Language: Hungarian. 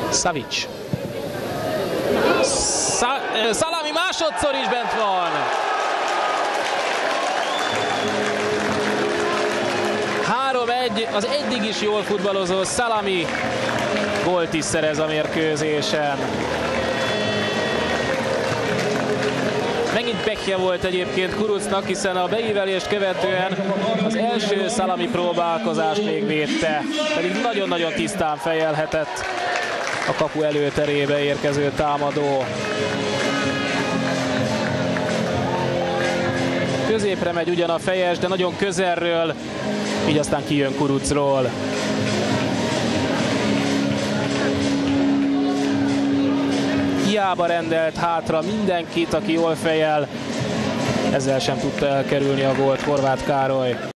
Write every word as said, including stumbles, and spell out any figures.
Savic. Salami másodszor is bent van. három egy, az eddig is jól futballozó Salami gólt is szerez a mérkőzésen. Megint pekje volt egyébként Kurucznak, hiszen a beívelést követően az első Salami próbálkozást még védte, pedig nagyon-nagyon tisztán fejelhetett a kapu előterébe érkező támadó. Középre megy ugyan a fejes, de nagyon közelről, így aztán kijön Kuruczról. Hiába rendelt hátra mindenkit, aki jól fejel, ezzel sem tudta elkerülni a gólt Horváth Károly.